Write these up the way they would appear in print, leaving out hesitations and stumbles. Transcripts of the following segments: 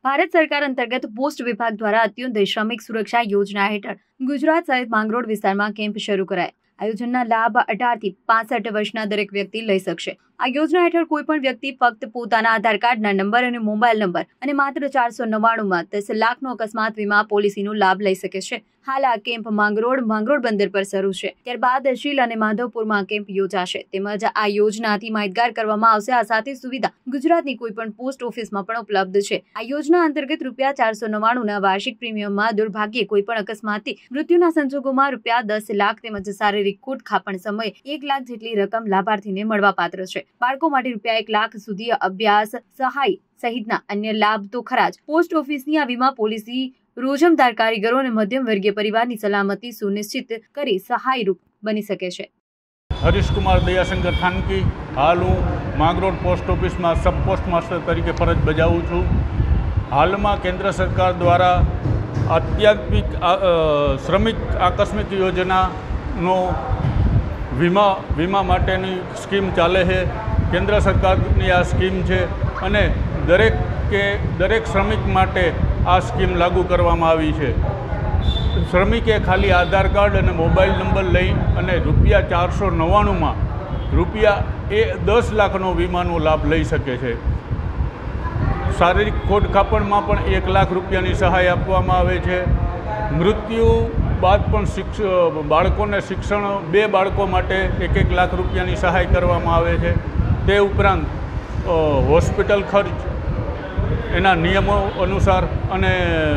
ભારત સરકાર અંતર્ગત પોસ્ટ વિભાગ દ્વારા અત્યુન્નત શ્રમિક સુરક્ષા યોજના હેઠળ ગુજરાત સહિત માંગરોળ વિસ્તારમાં કેમ્પ શરૂ કરાય। આ યોજનાનો લાભ 18 થી 65 વર્ષના દરેક વ્યક્તિ લઈ શકશે। આ યોજના હેઠળ કોઈ પણ વ્યક્તિ ફક્ત પોતાના આધાર કાર્ડના નંબર અને મોબાઈલ નંબર અને માત્ર 499 માં 10 લાખનો અકસ્માત વીમા પોલિસીનો લાભ લઈ શકે છે। હાલ આ કેમ્પ માંગરોળ બંદર પર શરૂ છે। ત્યારબાદ શીલ અને માધવપુરમાં કેમ્પ યોજાશે। તેમજ આ યોજનાથી માહિતગાર કરવામાં આવશે। આ સાથે સુવિધા ગુજરાતની કોઈ પણ પોસ્ટ ઓફિસમાં પણ ઉપલબ્ધ છે। આ યોજના અંતર્ગત ₹499ના વાર્ષિક પ્રીમિયમમાં દુર્ભાગ્યે કોઈ પણ અકસ્માતથી મૃત્યુના સંજોગોમાં ₹10 લાખ તેમજ શારીરિક ખોટ ખાપણ સમયે 1 લાખ જેટલી રકમ લાભાર્થીને મળવાપાત્ર છે। બાળકો માટે ₹1 લાખ સુધી અભ્યાસ સહાય સહિતના અન્ય લાભ તો ખરા જ। પોસ્ટ ઓફિસની આ વીમા પોલિસી રોજમદાર કારીગરો અને મધ્યમ વર્ગીય પરિવારની સલામતી સુનિશ્ચિત કરી સહાયરૂપ બની શકે છે। હરીશ કુમાર દયાશંકર થાનકી, હાલ હું માંગરોળ પોસ્ટ ઓફિસમાં સબ પોસ્ટ માસ્ટર તરીકે ફરજ બજાવું છું। હાલમાં કેન્દ્ર સરકાર દ્વારા અત્યાધુનિક શ્રમિક આકસ્મિક યોજનાનો વીમા માટેની સ્કીમ ચાલે છે। કેન્દ્ર સરકારની આ સ્કીમ છે અને દરેક શ્રમિક માટે આ સ્કીમ લાગુ કરવામાં આવી છે। શ્રમિકે ખાલી આધાર કાર્ડ અને મોબાઈલ નંબર લઈ અને ₹499માં ₹10 લાખનો વીમાનો લાભ લઈ શકે છે। શારીરિક ખોટ ખાપણમાં પણ ₹1 લાખની સહાય આપવામાં આવે છે। મૃત્યુ બાદ પણ બાળકોને શિક્ષણ 2 બાળકો માટે ₹1 લાખની સહાય કરવામાં આવે છે। તે ઉપરાંત હોસ્પિટલ ખર્ચ એના નિયમો અનુસાર અને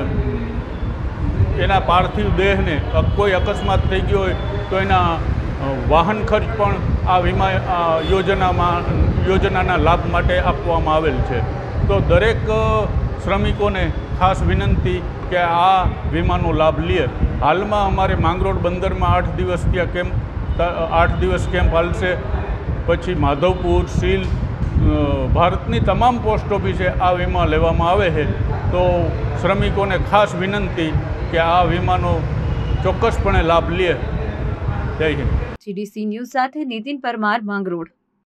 એના પાર્થિવ દેહને કોઈ અકસ્માત થઈ ગયો હોય તો એના વાહન ખર્ચ પણ આ વીમા યોજનાના લાભ માટે આપવામાં આવેલ છે। તો દરેક શ્રમિકોને ખાસ વિનંતી કે આ વીમાનો લાભ લે। હાલમાં અમારે માંગરોળ બંદરમાં 8 દિવસ ત્યાં 8 દિવસ કેમ્પ હાલશે। પછી માધવપુર, શીલ, ભારતની તમામ પોસ્ટ ઓફિસે આ વીમા લેવામાં આવે છે। તો શ્રમિકોને ખાસ વિનંતી કે આ વીમાનો ચોક્કસપણે લાભ લે। જય હિન્દ। GDC ન્યૂઝ સાથે નીતિન પરમાર, માંગરોળ।